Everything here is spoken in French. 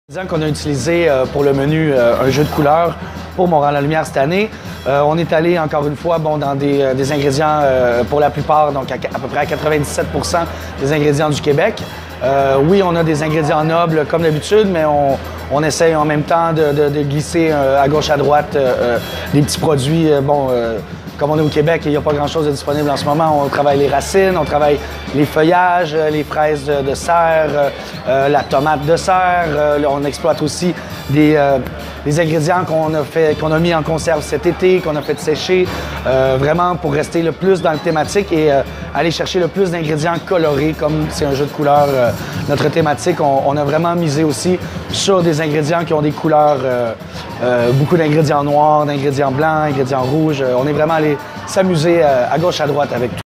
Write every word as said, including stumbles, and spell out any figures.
Disons qu'on a utilisé euh, pour le menu euh, un jeu de couleurs pour Montréal-la-Lumière cette année. Euh, on est allé encore une fois bon, dans des, euh, des ingrédients euh, pour la plupart, donc à, à peu près à quatre-vingt-dix-sept pour cent des ingrédients du Québec. Euh, oui, on a des ingrédients nobles comme d'habitude, mais on, on essaye en même temps de, de, de glisser euh, à gauche à droite euh, euh, des petits produits. Euh, bon, euh, comme on est au Québec, il n'y a pas grand-chose de disponible en ce moment. On travaille les racines, on travaille les feuillages, les fraises de, de serre, euh, la tomate de serre. Euh, on exploite aussi des, euh, des ingrédients qu'on a, fait, qu'on a mis en conserve cet été, qu'on a fait sécher, euh, vraiment pour rester le plus dans le thématique et euh, aller chercher le plus d'ingrédients colorés, comme c'est un jeu de couleurs. Euh, notre thématique, on, on a vraiment misé aussi sur des ingrédients qui ont des couleurs, euh, euh, beaucoup d'ingrédients noirs, d'ingrédients blancs, d'ingrédients rouges. Euh, on est vraiment allé s'amuser à gauche, à droite avec tout.